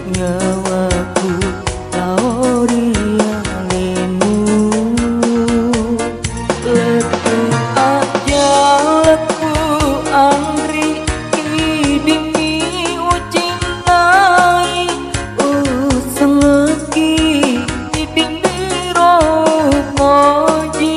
nyawaku Lauria lemu letu aja leku andri kidimi ucintai sengeki dibindiro moji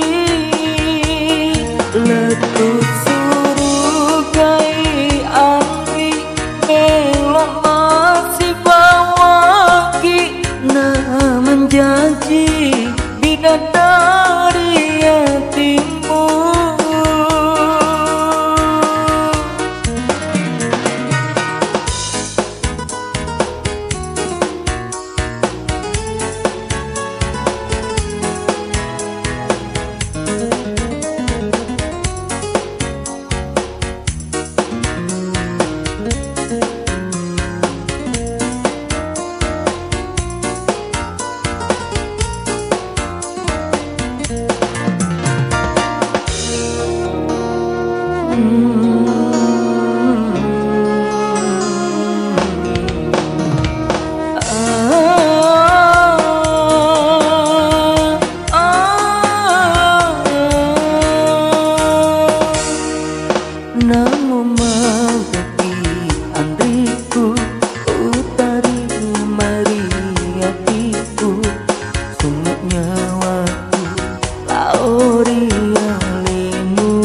letu surugai andri melok masih bawaki nah menjanji bidadari yatimmu. Namo magati andriku utari mari hatiku sumuk nyawaku lauria lemu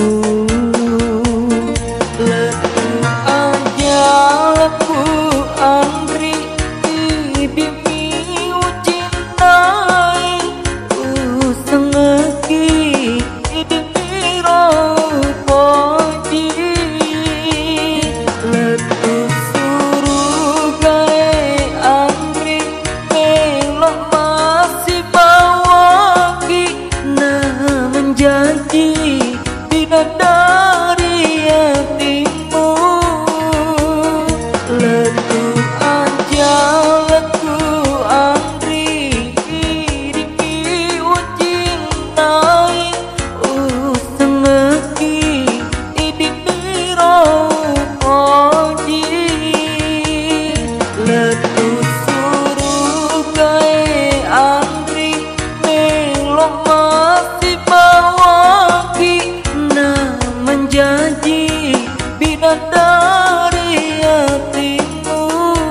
letu aja leku andri bimi ucintai sengeki dibiro poji letu surugai andri melok masih bawaki nah menjanji bidadari yatimmu letu aja leku andri dimi ucintai sengeki dibiro poji letu surugai andri melok masih bawaki nah menjanji bidadari yatimmu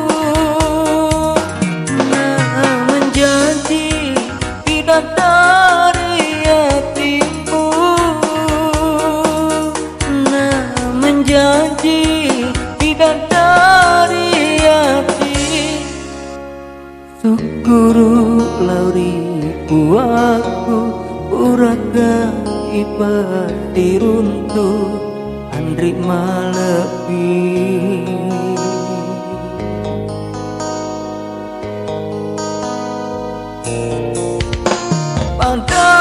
nah menjanji bidadari yatimmu nah menjanji bidadari yatim syukuru lauri buahku uraga ipati runtuh andri malepi pada